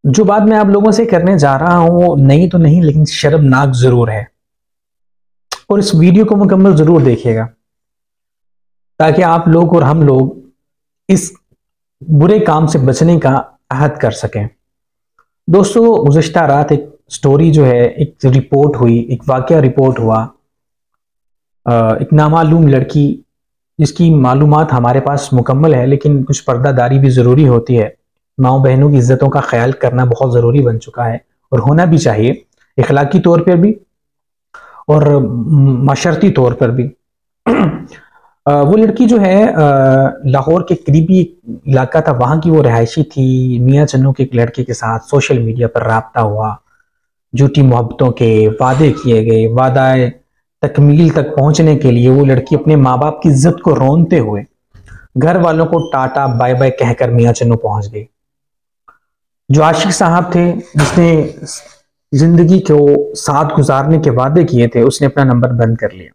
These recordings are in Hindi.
जो बात मैं आप लोगों से करने जा रहा हूं वो नई तो नहीं लेकिन शर्मनाक जरूर है, और इस वीडियो को मुकम्मल जरूर देखिएगा ताकि आप लोग और हम लोग इस बुरे काम से बचने का अहद कर सकें। दोस्तों, गुज़िश्ता रात एक स्टोरी जो है, एक रिपोर्ट हुई, एक वाकया रिपोर्ट हुआ। एक नामालूम लड़की जिसकी मालूमात हमारे पास मुकम्मल है लेकिन कुछ पर्दादारी भी ज़रूरी होती है। माओ बहनों की इज्जतों का ख्याल करना बहुत ज़रूरी बन चुका है और होना भी चाहिए, इखलाकी तौर पर भी और माशरती तौर पर भी। वो लड़की जो है लाहौर के करीबी इलाका था, वहाँ की वो रहायशी थी। मियाँ चन्नू के एक लड़के के साथ सोशल मीडिया पर राब्ता हुआ, झूठी मोहब्बतों के वादे किए गए। वादा तकमील तक पहुंचने के लिए वो लड़की अपने माँ बाप की इज्जत को रोनते हुए घर वालों को टाटा बाय बाय कहकर मियाँ चन्नू पहुंच गई। जो आशिक साहब थे, जिसने जिंदगी को साथ गुजारने के वादे किए थे, उसने अपना नंबर बंद कर लिया।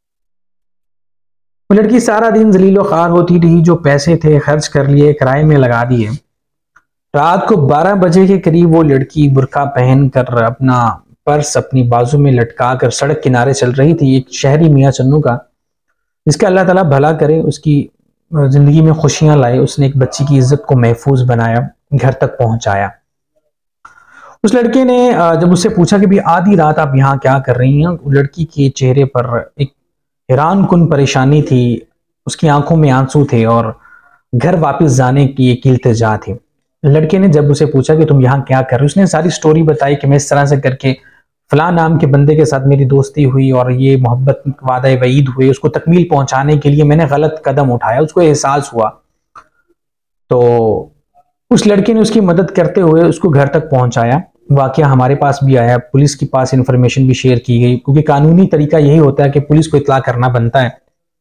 वो लड़की सारा दिन जलीलो ख्वार होती रही, जो पैसे थे खर्च कर लिए, किराए में लगा दिए। रात को 12 बजे के करीब वो लड़की बुर्का पहन कर अपना पर्स अपनी बाजू में लटका कर सड़क किनारे चल रही थी। एक शहरी मियाँ चन्नू का, जिसका अल्लाह ताला भला करे, उसकी जिंदगी में खुशियां लाए, उसने एक बच्ची की इज्जत को महफूज बनाया, घर तक पहुंचाया। उस लड़के ने जब उससे पूछा कि भाई आधी रात आप यहाँ क्या कर रही हैं, लड़की के चेहरे पर एक हैरान कुन परेशानी थी, उसकी आंखों में आंसू थे और घर वापस जाने की एक इल्तिजा थी। लड़के ने जब उसे पूछा कि तुम यहाँ क्या कर रही हो, उसने सारी स्टोरी बताई कि मैं इस तरह से करके फलां नाम के बंदे के साथ मेरी दोस्ती हुई और ये मोहब्बत वादा वईद हुए, उसको तकमील पहुंचाने के लिए मैंने गलत कदम उठाया, उसको एहसास हुआ। तो उस लड़के ने उसकी मदद करते हुए उसको घर तक पहुंचाया। वाकया हमारे पास भी आया, पुलिस के पास इंफॉर्मेशन भी शेयर की गई, क्योंकि कानूनी तरीका यही होता है कि पुलिस को इत्तला करना बनता है।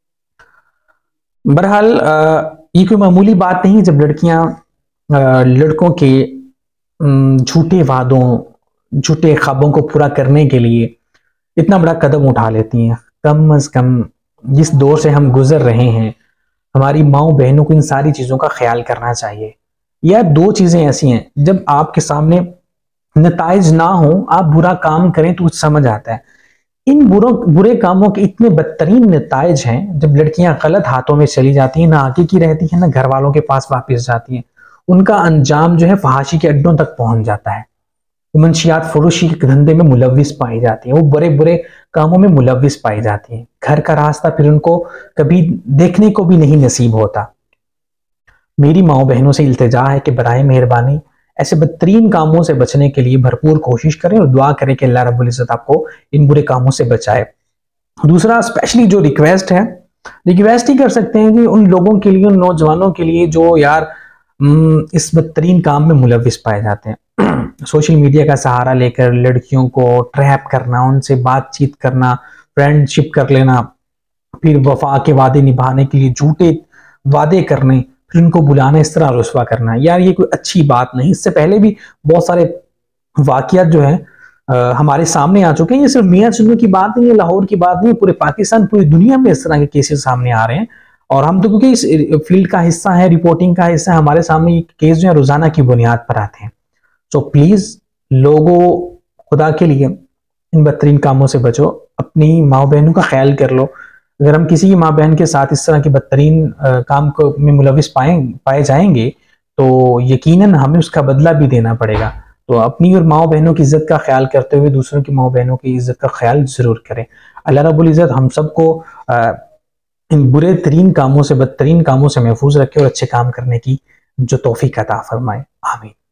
बहरहाल ये कोई मामूली बात नहीं जब लड़कियां लड़कों के झूठे वादों, झूठे ख्वाबों को पूरा करने के लिए इतना बड़ा कदम उठा लेती हैं। कम अज कम जिस दौर से हम गुजर रहे हैं, हमारी माओ बहनों को इन सारी चीज़ों का ख्याल करना चाहिए। यह दो चीज़ें ऐसी हैं, जब आपके सामने नताइज ना हो, आप बुरा काम करें तो कुछ समझ आता है। इन बुरे कामों के इतने बदतरीन नताइज हैं जब लड़कियां गलत हाथों में चली जाती हैं, ना आगे की रहती हैं ना घर वालों के पास वापस जाती हैं। उनका अंजाम जो है फहाशी के अड्डों तक पहुंच जाता है। वो मंशियात फरोशी के धंधे में मुलविस पाई जाती हैं, वो बुरे बुरे कामों में मुलविस पाई जाती हैं। घर का रास्ता फिर उनको कभी देखने को भी नहीं नसीब होता। मेरी माओ बहनों से इल्तिजा है कि बराए मेहरबानी ऐसे बदतरीन कामों से बचने के लिए भरपूर कोशिश करें और दुआ करें कि अल्लाह रब्बुल इज्जत आपको इन बुरे कामों से बचाए। दूसरा स्पेशली जो रिक्वेस्ट है, रिक्वेस्ट ही कर सकते हैं कि उन लोगों के लिए, उन नौजवानों के लिए जो यार इस बदतरीन काम में मुलविस पाए जाते हैं। सोशल मीडिया का सहारा लेकर लड़कियों को ट्रैप करना, उनसे बातचीत करना, फ्रेंडशिप कर लेना, फिर वफा के वादे निभाने के लिए झूठे वादे करने, फिर उनको बुलाना, इस तरह रुस्वा करना, यार ये कोई अच्छी बात नहीं। इससे पहले भी बहुत सारे वाकयात जो है हमारे सामने आ चुके हैं। ये सिर्फ मियाँ चन्नू की बात नहीं है, लाहौर की बात नहीं है, पूरे पाकिस्तान, पूरी दुनिया में इस तरह के केसेस सामने आ रहे हैं। और हम तो क्योंकि इस फील्ड का हिस्सा है, रिपोर्टिंग का हिस्सा है, हमारे सामने ये केस जो है रोजाना की बुनियाद पर आते हैं। सो प्लीज लोगों, खुदा के लिए इन बदतरीन कामों से बचो, अपनी माँ बहनों का ख्याल कर लो। अगर हम किसी की माँ बहन के साथ इस तरह के बदतरीन काम को में मुलविस पाए जाएंगे तो यकीनन हमें उसका बदला भी देना पड़ेगा। तो अपनी और माँ बहनों की इज्जत का ख्याल करते हुए दूसरों की माँ बहनों की इज्जत का ख्याल जरूर करें। अल्लाह रब्बुल इज्जत हम सबको इन बुरे तरीन कामों से, बदतरीन कामों से महफूज रखे और अच्छे काम करने की जो तौफीक अता फरमाए। आमीन।